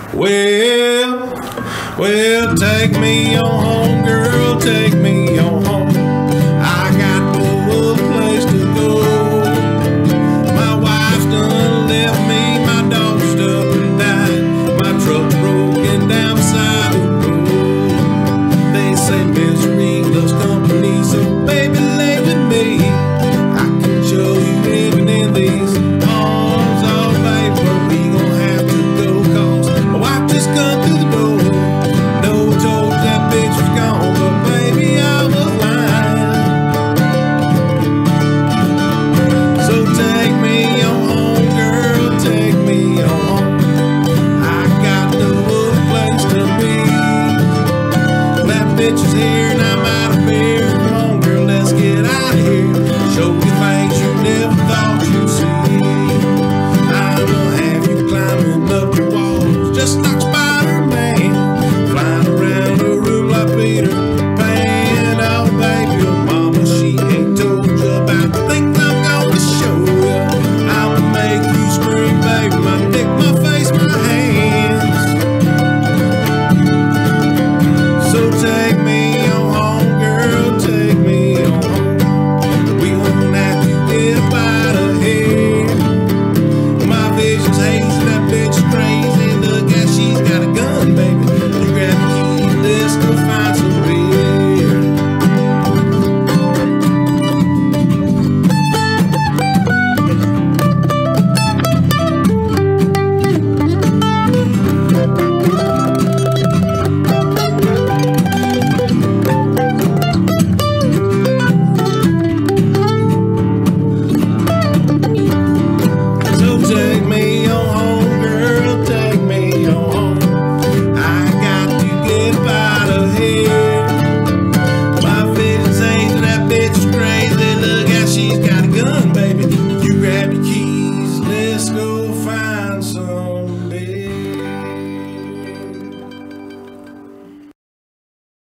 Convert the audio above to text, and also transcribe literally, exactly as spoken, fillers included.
Well, well, take me on home, girl, take me on home. I got no other place to go. My wife's done left me, my dog's stuck and died, my truck's broken down beside the road. They say misery loves company, so baby, lay with me. I can show you living in these arms, oh baby, but we gon' have to go, cause my wife just come through the door. No told that bitch was gone, but baby, I was lying. So take me on home, girl, take me on home. I got no other place to be. That bitch is here and I'm out of beer. Come on, girl, let's get out of here. Show you things you never thought you'd see. I'm gonna have you climbing up the walls just like Spider-Man, flying around the room like Peter Pan. Oh baby, your mama, she ain't told you about the things I'm gonna show you. I'ma make you scream, baby, my dick, my face, my hands. So take me on home, girl, take me on home. We gon' have to get out of here. My vision's hazy, that bitch is crazy. Look at she's got a gun, baby.